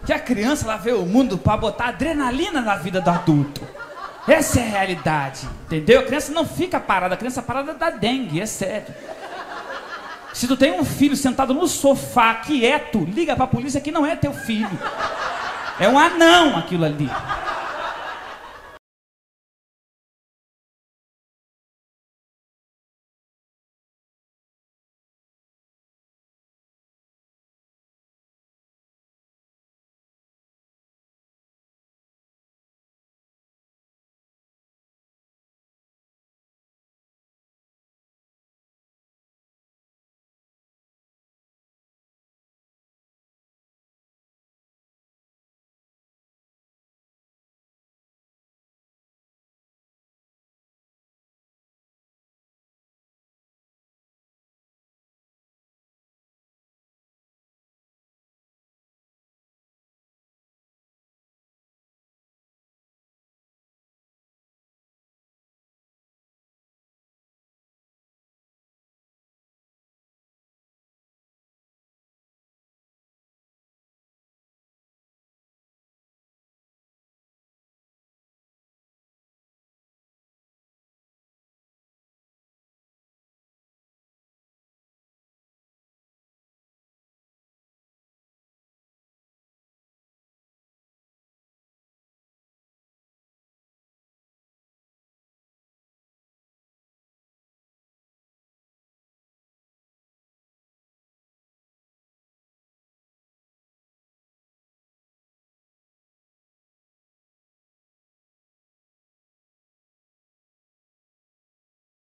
Que a criança, ela vê o mundo pra botar adrenalina na vida do adulto. Essa é a realidade, entendeu? A criança não fica parada, a criança parada dá dengue, é sério. Se tu tem um filho sentado no sofá, quieto, liga pra polícia que não é teu filho. É um anão aquilo ali.